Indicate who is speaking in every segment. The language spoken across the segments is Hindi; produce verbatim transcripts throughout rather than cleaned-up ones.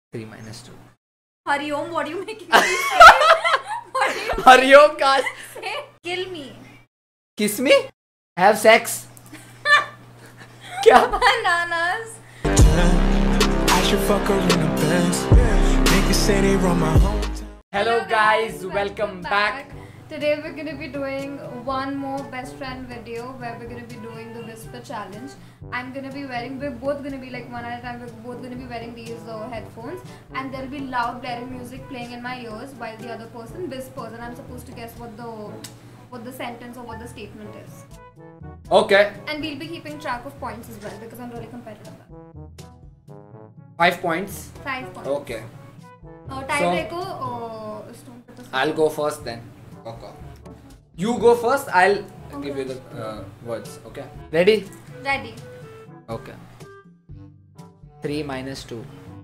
Speaker 1: three minus two.
Speaker 2: Hariom, what are you making me say? What are you
Speaker 1: Hariom का
Speaker 2: say? Kill me.
Speaker 1: Kiss me? Have sex? क्या?
Speaker 2: Bananas.
Speaker 3: I should fuck her in the Benz. Niggas say they run my hometown.
Speaker 1: Hello guys, welcome back.
Speaker 2: Today we're going to be doing one more best friend video where we're going to be doing the whisper challenge. I'm going to be wearing, we're both going to be like one at a time, we're both going to be wearing these uh, headphones, and there'll be loud blaring music playing in my ears while the other person whispers, and I'm supposed to guess what the what the sentence or what the statement is.
Speaker 1: Okay.
Speaker 2: And we'll be keeping track of points as well because I'm really competitive.
Speaker 1: Five points.
Speaker 2: Five points.
Speaker 1: Okay.
Speaker 2: Uh, tiebreaker or uh, stone paper scissors?
Speaker 1: I'll go first then. Okay. You go first. I'll
Speaker 2: Okay.
Speaker 1: give you the uh, words. Okay. Ready?
Speaker 2: Ready.
Speaker 1: Okay. Three minus two.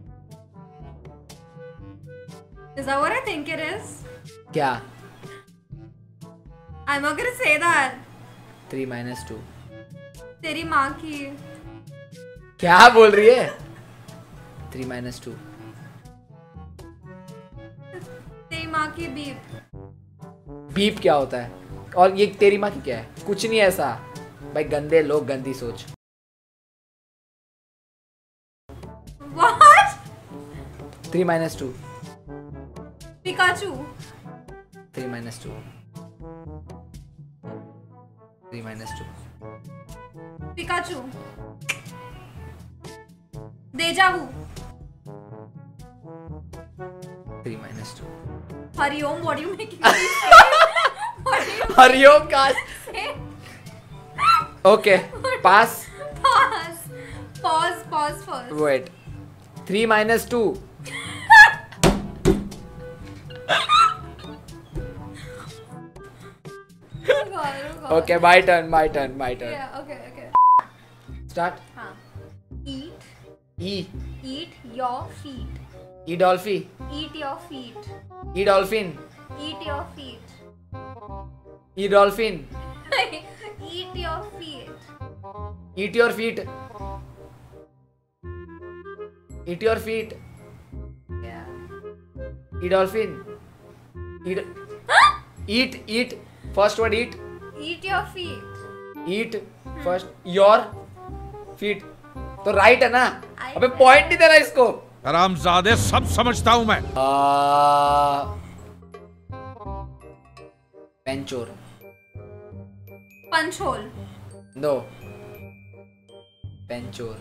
Speaker 2: Is that what I think it is?
Speaker 1: क्या?
Speaker 2: I'm not gonna say that.
Speaker 1: Three minus two.
Speaker 2: तेरी माँ की.
Speaker 1: क्या बोल रही है? Three minus two.
Speaker 2: तेरी माँ की बीप.
Speaker 1: बीप क्या होता है? और ये तेरी माँ की क्या है? कुछ नहीं ऐसा. भाई गंदे लोग गंदी सोच.
Speaker 2: What?
Speaker 1: Three minus two.
Speaker 2: Pikachu.
Speaker 1: Three minus two. Three minus two.
Speaker 2: Pikachu. Deja vu.
Speaker 1: Three minus two.
Speaker 2: Hariom, what are you making me say? What are you
Speaker 1: Hariom का.
Speaker 2: say?
Speaker 1: Okay. Pass.
Speaker 2: Pause. Pause. Pause first.
Speaker 1: Wait. Three minus two.
Speaker 2: Oh God, oh God.
Speaker 1: Okay, my turn, my turn, my turn.
Speaker 2: Yeah. Okay. Okay.
Speaker 1: Start.
Speaker 2: हाँ. Eat.
Speaker 1: E.
Speaker 2: Eat your feet.
Speaker 1: E dolphin.
Speaker 2: Eat your feet.
Speaker 1: E dolphin.
Speaker 2: Eat your feet.
Speaker 1: E dolphin.
Speaker 2: Eat your feet.
Speaker 1: Eat your feet. Eat your feet.
Speaker 2: Yeah.
Speaker 1: E dolphin. Eat. Eat. Eat. First word eat.
Speaker 2: Eat your feet.
Speaker 1: Eat. First your feet. तो राइट है ना?
Speaker 2: I
Speaker 1: अबे पॉइंट नहीं देना इसको.
Speaker 3: हरामजादे सब समझता हूँ मैं.
Speaker 1: पेंचोर.
Speaker 2: Punch hole.
Speaker 1: नो. पेंचोर.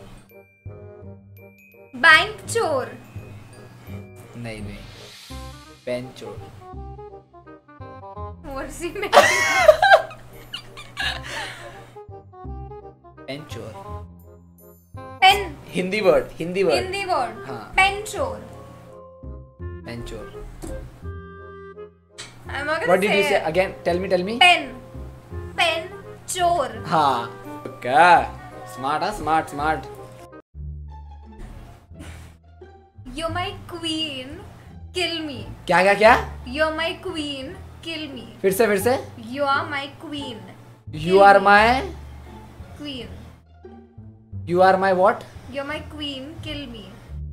Speaker 2: Bank chore.
Speaker 1: नहीं नहीं. पेंचोर.
Speaker 2: What's he making?
Speaker 1: पेंचोर.
Speaker 2: Pen.
Speaker 1: Hindi word. Hindi word.
Speaker 2: Hindi word.
Speaker 1: हाँ.
Speaker 2: Pen chore.
Speaker 1: पेंचोर.
Speaker 2: I'm not gonna
Speaker 1: What did
Speaker 2: say
Speaker 1: you say
Speaker 2: it.
Speaker 1: again? Tell me, tell me.
Speaker 2: Pen. Pen chore.
Speaker 1: हाँ. Okay. Smart, huh? Smart, smart.
Speaker 2: You're my queen. Kill me.
Speaker 1: क्या क्या क्या?
Speaker 2: You're my queen. Kill me.
Speaker 1: फिर से फिर से.
Speaker 2: You are my queen.
Speaker 1: You are my.
Speaker 2: Queen.
Speaker 1: You are my what?
Speaker 2: You're my queen. Kill me.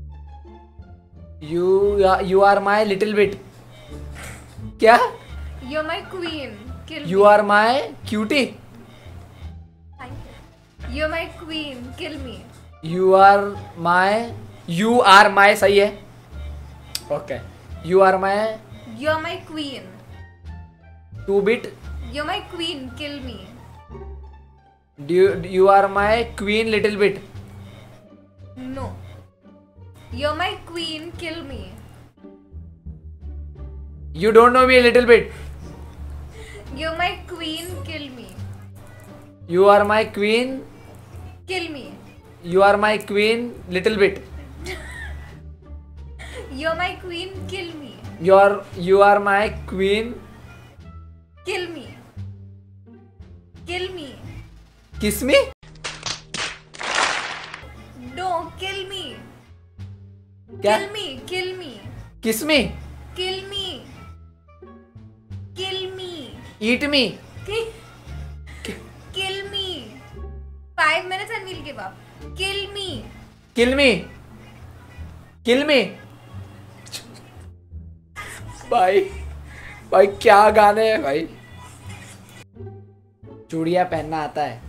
Speaker 1: You are you are my little bit. क्या?
Speaker 2: You're my queen. Kill
Speaker 1: You
Speaker 2: me.
Speaker 1: are my cutie.
Speaker 2: Thank you. You're my queen. Kill me.
Speaker 1: You are my. You are my सही है. Okay. You are my
Speaker 2: You're my queen.
Speaker 1: two bit.
Speaker 2: You're my queen. Kill me.
Speaker 1: Do you, you are my queen little bit.
Speaker 2: No. You're my queen. Kill me.
Speaker 1: You don't know me a little bit.
Speaker 2: You're my queen. Kill me.
Speaker 1: You are my queen.
Speaker 2: Kill me.
Speaker 1: You are my queen little bit.
Speaker 2: You're my queen. Kill me.
Speaker 1: You are you are my queen.
Speaker 2: Kill me. Kill me.
Speaker 1: Kiss me.
Speaker 2: No. Kill me.
Speaker 1: क्या?
Speaker 2: Kill me. Kill me.
Speaker 1: Kiss me.
Speaker 2: Kill me. Kill me.
Speaker 1: Eat me.
Speaker 2: Kill me. Five minutes and we'll give up. Kill me.
Speaker 1: Kill me. Kill me. भाई भाई क्या गाने हैं भाई। चूड़ियां पहनना आता है,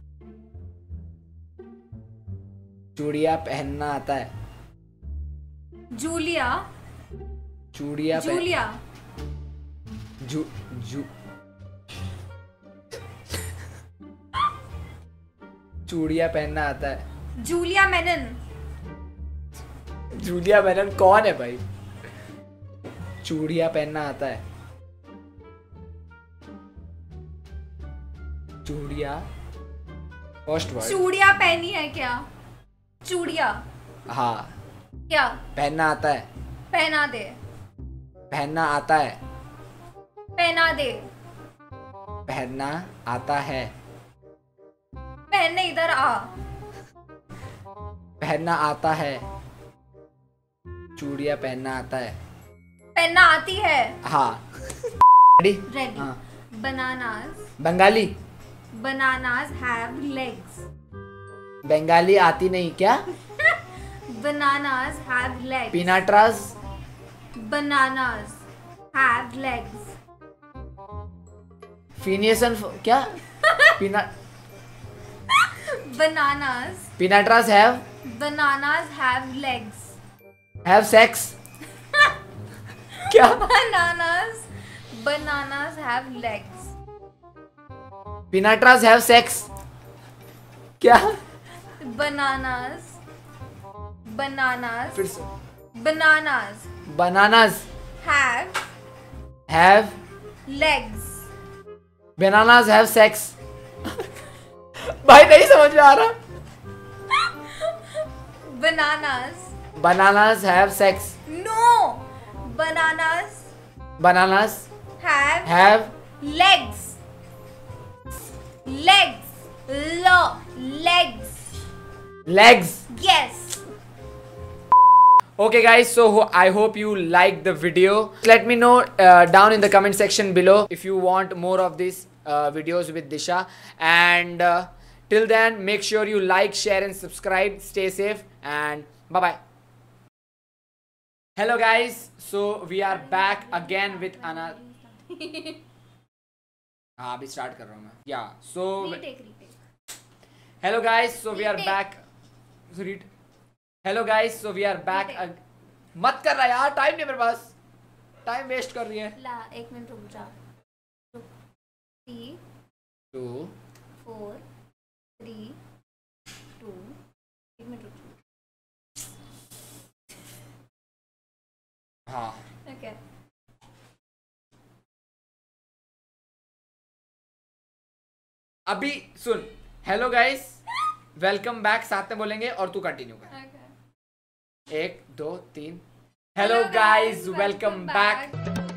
Speaker 1: चूड़ियां पहनना आता है।
Speaker 2: जूलिया
Speaker 1: चूड़ियां पहन
Speaker 2: जूलिया
Speaker 1: जू जू चूड़ियां पहनना आता है।
Speaker 2: जूलिया मेनन
Speaker 1: जूलिया मेनन कौन है भाई? चूड़ियां पहनना आता है। चूड़ियां फर्स्ट वर्ड।
Speaker 2: चूड़िया पहनी है क्या? चूड़िया
Speaker 1: हाँ
Speaker 2: क्या
Speaker 1: पहनना आता है।
Speaker 2: पहना दे
Speaker 1: पहनना आता है।
Speaker 2: पहना दे
Speaker 1: पहनना आता है।
Speaker 2: पहनने इधर आ
Speaker 1: पहनना आता है। चूड़ियां पहनना आता है।
Speaker 2: पहनना आती है।
Speaker 1: हाँ रेडी?
Speaker 2: रेडी
Speaker 1: हाँ।
Speaker 2: Bananas
Speaker 1: Bengali
Speaker 2: bananas have legs
Speaker 1: Bengali आती नहीं क्या?
Speaker 2: बनानास हैव लेग्स
Speaker 1: पीनाट्रास
Speaker 2: बनानास हैव लेग्स
Speaker 1: फिनियसन क्या? पीना
Speaker 2: बनानास
Speaker 1: पीनाट्रास have
Speaker 2: bananas have legs
Speaker 1: have sex क्या?
Speaker 2: Bananas, bananas have legs.
Speaker 1: पीनाट्रास हैव सेक्स क्या?
Speaker 2: Bananas, bananas,
Speaker 1: फिर से
Speaker 2: bananas
Speaker 1: bananas
Speaker 2: have
Speaker 1: have
Speaker 2: legs.
Speaker 1: Bananas have sex भाई नहीं समझ में आ रहा।
Speaker 2: Bananas.
Speaker 1: Bananas have sex
Speaker 2: No. Bananas
Speaker 1: bananas
Speaker 2: have
Speaker 1: have
Speaker 2: legs. Legs. Lo. Legs.
Speaker 1: legs.
Speaker 2: Yes.
Speaker 1: Okay guys, so ho- I hope you liked the video. Let me know uh, down in the comment section below if you want more of these uh, videos with Disha. And uh, till then, make sure you like, share and subscribe. Stay safe and bye bye. Hello guys, so we are back again with another. हाँ अभी start कर रहा हूँ मैं. Yeah, so
Speaker 2: Retake, retake.
Speaker 1: hello guys, so we are
Speaker 2: Retake.
Speaker 1: back. So read. Hello guys, so we are back.
Speaker 2: Retake.
Speaker 1: मत कर रहा यार, टाइम नहीं मेरे पास, टाइम वेस्ट कर रही है।
Speaker 2: ला एक मिनट रुक जा। Three
Speaker 1: two
Speaker 2: four three two एक मिनट रुक जा।
Speaker 1: हाँ
Speaker 2: ओके
Speaker 1: अभी सुन। हेलो गाइस, वेलकम बैक साथ में बोलेंगे और तू कंटिन्यू कर।
Speaker 2: ओके
Speaker 1: एक दो तीन। Hello guys, welcome back.